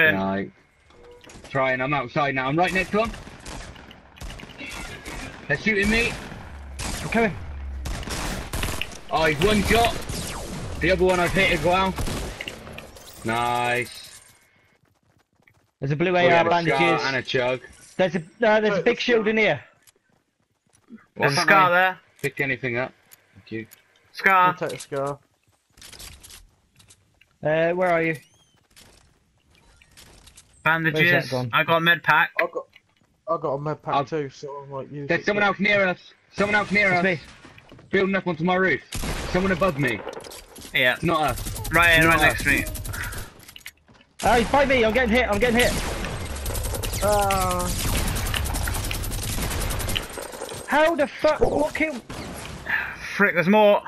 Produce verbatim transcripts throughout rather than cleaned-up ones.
Right. Trying, I'm outside now. I'm right next to him. They're shooting me. I'm coming. Oh, he's one shot. The other one I've hit as well. Nice. There's a blue Oh, A we R have a bandages. scar and a chug. There's a uh, there's a big shield in here. There's a Why can't scar I there. Pick anything up. Thank you. Scar. I'll take a scar. Uh, where are you? Bandages. Where's that gone? I got a med pack. I got, I got a med pack I'll- too, so I might use There's it. someone else near us. Someone else near It's us. me. Building up onto my roof. Someone above me. Yeah. It's not us. Right here, right No. next to me. Oh, he's by me. I'm getting hit. I'm getting hit. Ah, How the fuck? What killed? Frick, there's more.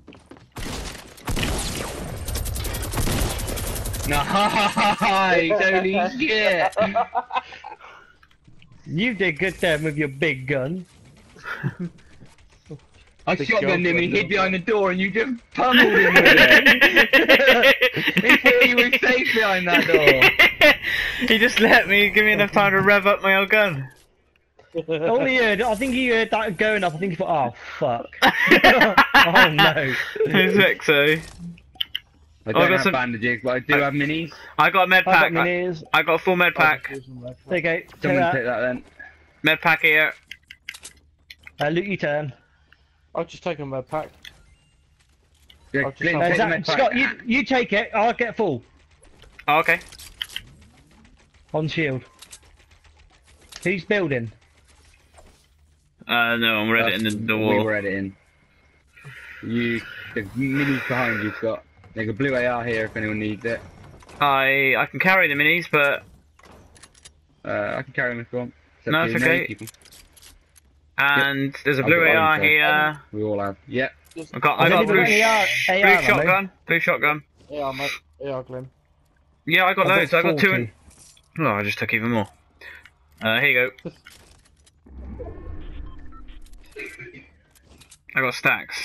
Nice! Holy shit! You did good there with your big gun. I Big shotgunned him, he girlfriend, hid behind the door, and you just pummeled him with it. He thought he was safe behind that door. He just let me give me enough time to rev up my old gun. All he heard, I think he heard that going up. I think he thought, oh fuck. Oh no. Who's Vexo? I Oh, I don't got have some- bandages, but I do have minis. I got a med I pack. got I, minis. I got a full med pack. There you go. Take Someone that. take that then. Med pack here. Uh, Luke, you turn. I'll just take a med pack. Yeah, I'll just Clint, have- Uh, take the Zach, med pack. Scott, you you take it. I'll get full Oh, okay. on shield. Who's building? Uh, no, I'm ready in the, the We wall. were editing. You, the minis behind you, Scott. There's a blue A R here if anyone needs it. I I can carry the minis, but Uh, I can carry them if you want. up No, to it's you. okay. Keep 'em. and there's a I've blue got A R orange, here. We all have. Yep. I got I Has got anybody blue, got any A R sh- A R blue ammo? shotgun. Blue shotgun. Yeah, mate. Yeah, Glenn. Yeah, I got I've loads. I got two. forty. And... Oh, I just took even more. Uh, here you go. I got stacks.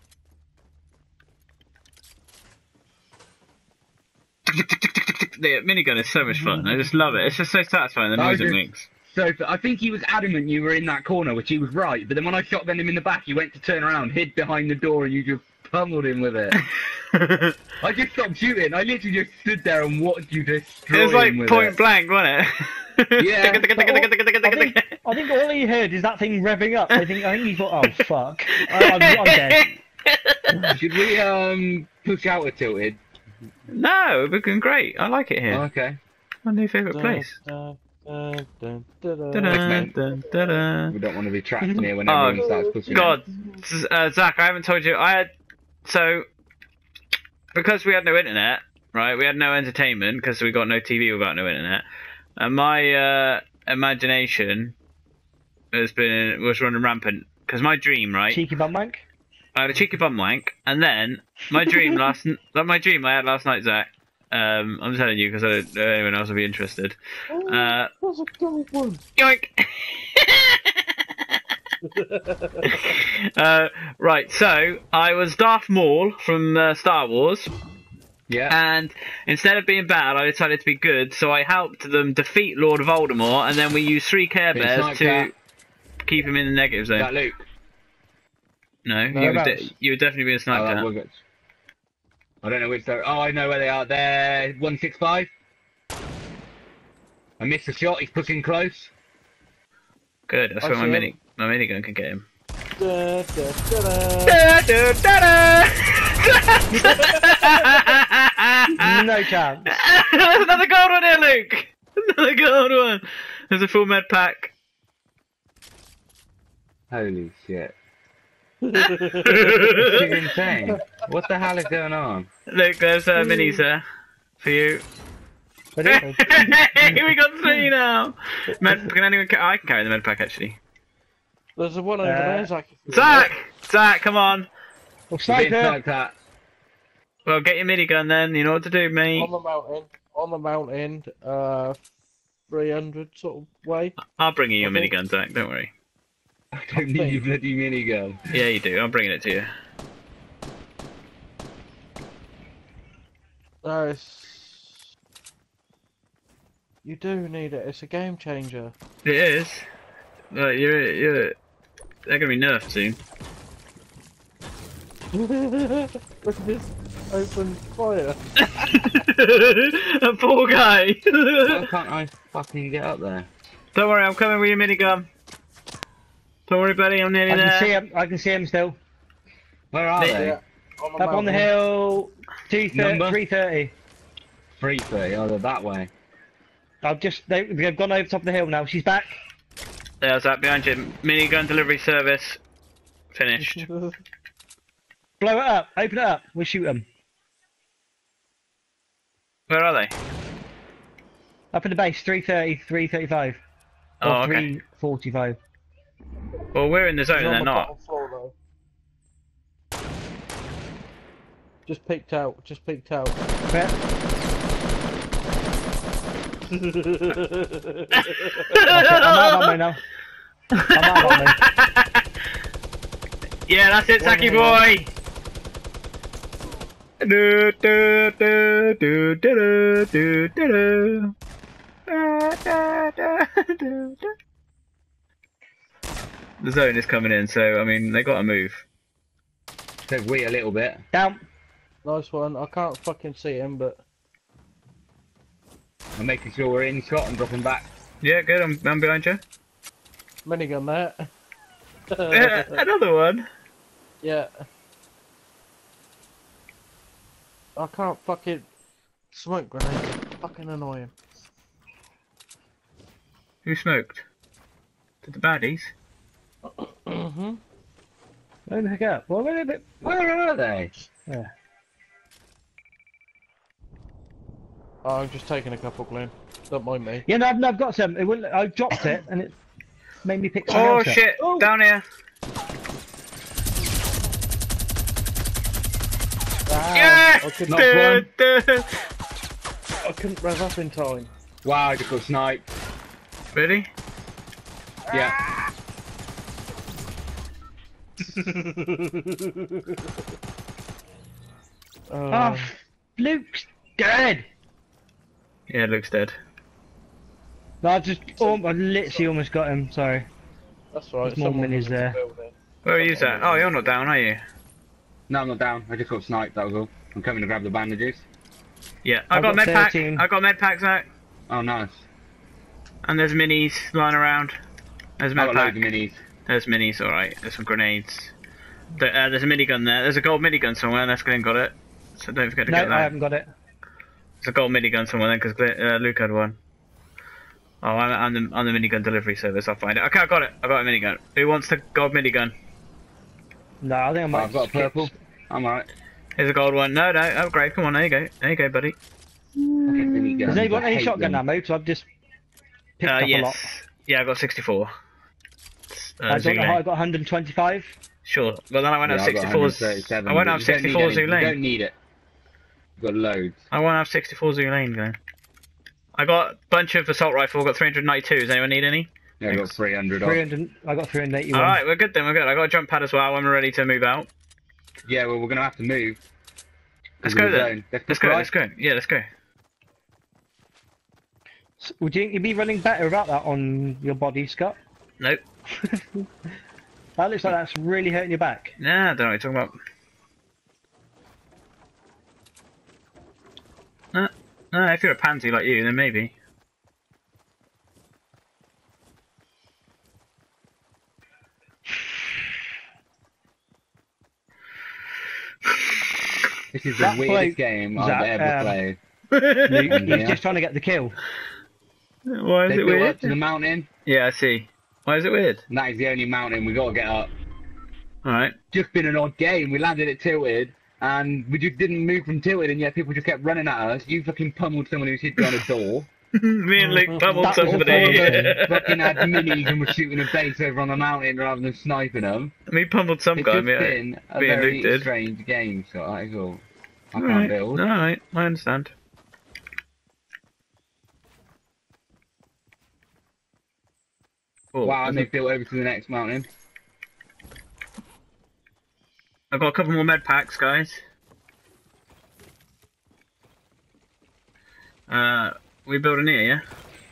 The minigun is so much fun. I just love it. It's just so satisfying. The I noise it just- makes. So I think he was adamant you were in that corner, which he was right. But then when I shotgunned him in the back, he went to turn around, hid behind the door, and you just pummeled him with it. I just stopped shooting. I literally just stood there and watched you destroy It was like him with point it. blank, wasn't it? Yeah. I think, I think all he heard is that thing revving up. I think I think he thought, oh fuck, I, I'm, I'm dead. Should we um push out a tilted? No, we're going great. I like it Oh, here. okay. My new favourite place. Dun, dun, dun, dun, dun. Da-da, dun, da-da. We don't want to be trapped in here when Oh, everyone starts pushing. God, Z- uh, Zach, I haven't told you. I had so because we had no internet, right? We had no entertainment because we got no T V without no internet. And my uh, imagination has been was running rampant because my dream, right? Cheeky bum wank. I had a cheeky bum wank, and then my dream last, n- my dream I had last night, Zach. Um, I'm telling you because I don't know anyone else will be interested. Uh, That's a good one. yoink. uh, right, so I was Darth Maul from uh, Star Wars, Yeah. and instead of being bad, I decided to be good. So I helped them defeat Lord Voldemort, and then we used three Care Been Bears sniped to at. keep him in the negative zone. That Luke. No, you No, were, that's- de- you were definitely being Oh, sniped that at. Wiggles. I don't know which they're. Oh, I know where they are. They're one six five. I missed the shot. He's pushing close. Good, that's I where my see mini him. my minigun can get him. Da, da, da, da. No chance. There's another gold one here, Luke! Another gold one! There's a full med pack. Holy shit. This is insane. What the hell is going on? Luke, there's uh, minis there. For you. Ready? We got three now! Med, can anyone ca- I can carry the med pack actually. There's a one over Uh, there, Zach. if you Zach! Zach, come on! Well, You're being sniper. sniped at. Well, get your minigun then, you know what to do, mate. want. On the mountain. On the mountain. Uh, three hundred sort of way. I'll bring you your Okay. minigun, Zach, don't worry. I don't need your bloody minigun. Yeah, you do, I'm bringing it to you. Nice. You do need it. It's a game changer. It is. Like, you're, you're, they're gonna be nerfed soon. Look at this open fire. A poor guy. Why can't I fucking get up there? Don't worry, I'm coming with your minigun. Don't worry, buddy, I'm nearly I can there. see him. I can see him still. Where are They- they? Yeah. On Up on the mountain. hill. Two Number? three thirty. three thirty, oh, they're that way. I've just they, they've gone over top of the hill now. She's back. There's that behind you. Minigun delivery service. Finished. Blow it up. Open it up. We'll shoot them. Where are they? Up in the base. three thirty, three thirty-five. Oh, Or okay. three forty-five. Well, we're in the zone He's and on they're the not. bottom floor, though. Just peeked out. Just peeked out. Fair. Okay, I'm out of ammo now. I'm out of ammo. Yeah, that's it, Saki boy! Do, do, do, do, do, do, do, do. Da, da, da, do, do. The zone is coming in, so I mean they gotta move. Says we a little bit. Down. Nice one. I can't fucking see him, but I'm making sure we're in shot and dropping back. Yeah, good. I'm, I'm behind you. minigun there. Uh, another one. Yeah. I can't fucking smoke grenades. Fucking annoying. Who smoked? Did the baddies? Mm-hmm. Where the heck up? Well, where are they? Where are they? Yeah. Oh, I'm just taking a couple, Glenn. Don't mind me. Yeah, no, I've, no, I've got some. It wouldn't, I dropped it and it made me pick some Oh else up. shit! Oh. Down here. Ah, Yeah! I couldn't, Not Duh, one. duh. I couldn't rev up in time. Wow, I just got sniped. Really? Yeah. Oh, Oh, Luke's dead. Yeah, Luke's dead. No, I just, oh, I literally almost got him. Sorry. that's right. there's more someone minis was in the there. building. Where are you at? Oh, you're not down, are you? No, I'm not down. I just got sniped, that was all. I'm coming to grab the bandages. Yeah, I I've got, got med pack. thirteen. I got med packs out, Oh, nice. and there's minis lying around. There's I med got pack. loads of minis. There's minis, alright. There's some grenades. There, uh, there's a minigun there. There's a gold minigun somewhere, and that's Glenn got it. So don't forget to No, get that. I haven't got it. There's a gold minigun somewhere then, because uh, Luke had one. Oh, I'm, I'm, the, I'm the minigun delivery service. I'll find it. Okay, I got it. I got a minigun. Who wants the gold minigun? No, I think I Oh, might. I've got a skip- purple. I'm alright. Here's a gold one. No, no, upgrade. Come on, there you go. There you go, buddy. Has Has anyone got any shotgun ammo? Because I've just picked Uh, up a lot. yes. Yeah, I got sixty-four. Uh, I don't know how I Zulane. got one hundred twenty-five. Sure. Well, then I won't Yeah, have I've got sixty-fours. one thirty-seven, I won't but have you don't need sixty-four any- You don't Zulane. need it. You've got loads. I won't have sixty-four Zulane, Glenn. I got a bunch of assault rifle. I got three hundred ninety-two. Does anyone need any? Yeah, I've got Thanks. three hundred off. three hundred. I got three hundred eighty-one. Alright, we're good then. We're good. I got a jump pad as well. I'm ready to move out. Yeah, well, we're going to have to move. Let's Because go of the then. zone. Let's, Let's go. go. Let's go. Yeah, let's go. Would you think you'd be running better without that on your body, Scott? Nope. That looks like that's really hurting your back. Nah, I don't know what you're talking about. Uh, uh, if you're a pansy like you, then maybe. This is the That weirdest bloke- game I've Zach, ever um, played. Luke, he's Yeah. just trying to get the kill. Why is They it built weird? up to the mountain, Yeah, I see. Why is it weird? and that is the only mountain we got to get up. Alright. Just been an odd game. We landed at Tilted, and we just didn't move from Tilted, and yet people just kept running at us. You fucking pummeled someone who's hid behind a door. Me and Luke pummeled That was somebody. horrible. Fucking had minis and were shooting a base over on the mountain rather than sniping them. Me pummeled some It's guy. just Me, been a me and very Luke did. strange game, so that is all. I can't Alright. build. Alright, I understand. Oh, Wow, and there's they built over to the next mountain. a- I've got a couple more med packs, guys. Uh, we building here, yeah?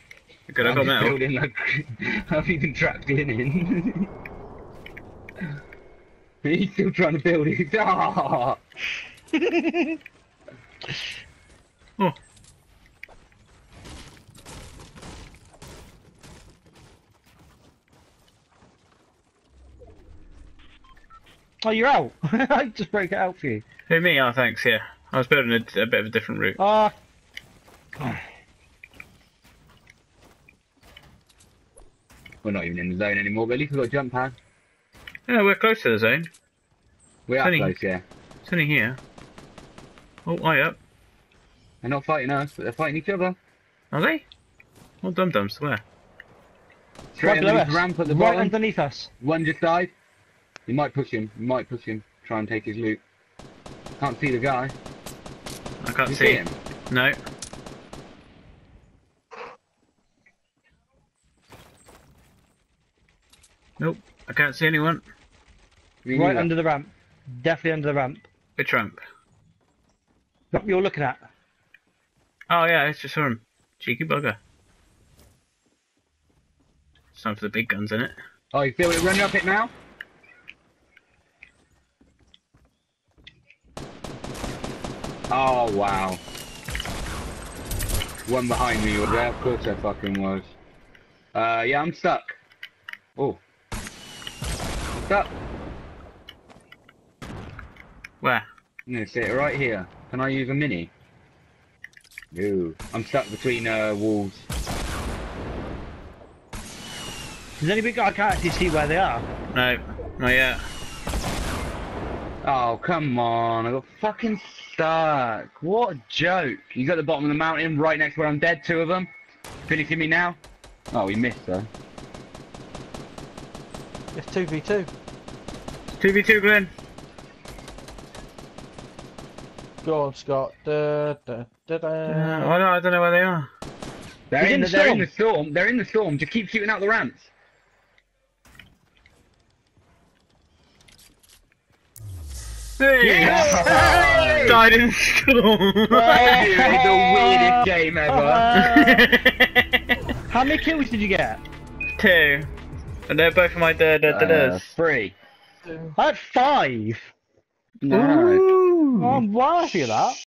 Good, I I'm got just metal. building like I've even trapped in in. He's still trying to build it. Ah! Oh. Oh, you're out. I just broke it out for you. Who, me? Oh, thanks, yeah. I was building a, a bit of a different route. Ah. We're not even in the zone anymore, but at least we've got a jump pad. Yeah, we're close to the zone. We are Funny. close, yeah. It's only here. Oh, eye up. They're not fighting us, but they're fighting each other. Are they? Well, dum-dums, where? Straight Right below underneath us. the ramp at the Right bottom. underneath us. One just died. You might push him. You might push him. Try and take his loot. Can't see the guy. I can't You see. see him? No. Nope, I can't see anyone. Me Right neither. under the ramp. Definitely under the ramp. Which ramp? What you're looking at. Oh yeah, it's just him. Cheeky bugger. It's time for the big guns, isn't it? Oh, you feel it running up it now? Oh, wow. One behind me was there. Of course there fucking was. Uh, yeah, I'm stuck. Oh. Stuck. Where? I'm gonna sit right here. Can I use a mini? No. I'm stuck between uh, walls. Does anybody? I can't actually see where they are. No, not yet. Oh, come on. I got fucking stuck. What a joke. He's at the bottom of the mountain, right next to where I'm dead, two of them. Finishing me now. Oh, he missed, though. It's two v two. two v two, Glenn. Go on, Scott. Da, da, da, da. Uh, I, don't, I don't know where they are. They're He's in, in the, the they're in storm. the storm. They're in the storm. Just keep shooting out the ramps. Hey! Yeah! Died in the storm. It's the weirdest game ever. How many kills did you get? Two. And they're both my da da da Uh, da's. three. I had five. No. Ooh. Oh, I'm well happy with that.